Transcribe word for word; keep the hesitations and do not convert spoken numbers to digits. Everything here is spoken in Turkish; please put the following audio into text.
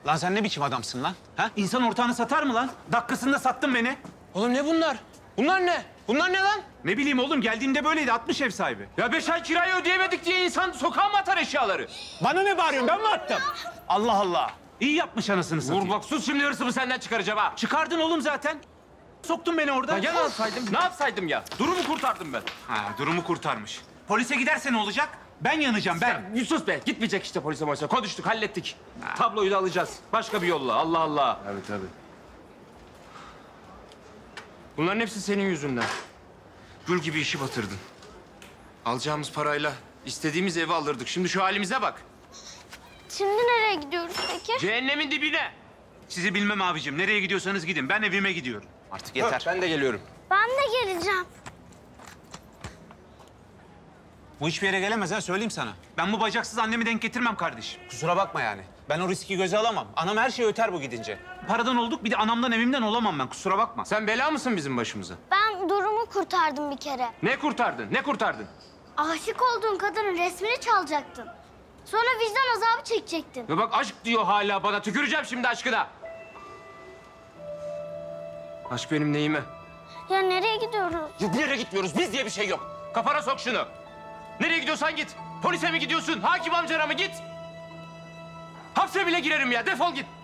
Lan sen ne biçim adamsın lan? Ha? İnsan ortağını satar mı lan? Dakikasında sattın beni. Oğlum ne bunlar? Bunlar ne? Bunlar ne lan? Ne bileyim oğlum, geldiğimde böyleydi. Atmış ev sahibi. Ya beş ay kirayı ödeyemedik diye insan sokağa mı atar eşyaları? Bana ne bağırıyorsun? Ben mi attım? Allah Allah. İyi yapmış anasını satayım. Vur bak sus, şimdi hırsımı senden çıkaracağım ha. Çıkardın oğlum zaten. Soktun beni orada. Ya, ya ne yapsaydım? Ne yapsaydım ya? Durumu kurtardım ben. Ha, durumu kurtarmış. Polise giderse ne olacak? Ben yanacağım ben. Ya, sus be, gitmeyecek işte polise polise. Konuştuk, hallettik. Ha. Tabloyu da alacağız. Başka bir yolla. Allah Allah. Tabii tabii. Bunların hepsi senin yüzünden. Gül gibi işi batırdın. Alacağımız parayla istediğimiz evi alırdık. Şimdi şu halimize bak. Şimdi nereye gidiyoruz peki? Cehennemin dibine. Sizi bilmem abicim. Nereye gidiyorsanız gidin. Ben evime gidiyorum. Artık yeter. Ben de geliyorum. Ben de geleceğim. Bu hiçbir yere gelemez ha, söyleyeyim sana. Ben bu bacaksız annemi denk getirmem kardeşim. Kusura bakma yani. Ben o riski göze alamam. Anam her şeyi öter bu gidince. Paradan olduk, bir de anamdan evimden olamam ben. Kusura bakma. Sen bela mısın bizim başımıza? Ben durumu kurtardım bir kere. Ne kurtardın? Ne kurtardın? Aşık olduğun kadının resmini çalacaktın. Sonra vicdan azabı çekecektin. Ya bak aşk diyor hala bana. Tüküreceğim şimdi aşkına. Aşk benim neyime? Ya nereye gidiyoruz? Ya nereye gitmiyoruz? Biz diye bir şey yok. Kafana sok şunu. Nereye gidiyorsan git. Polise mi gidiyorsun? Hakim amcana mı git? Hapse bile girerim ya. Defol git.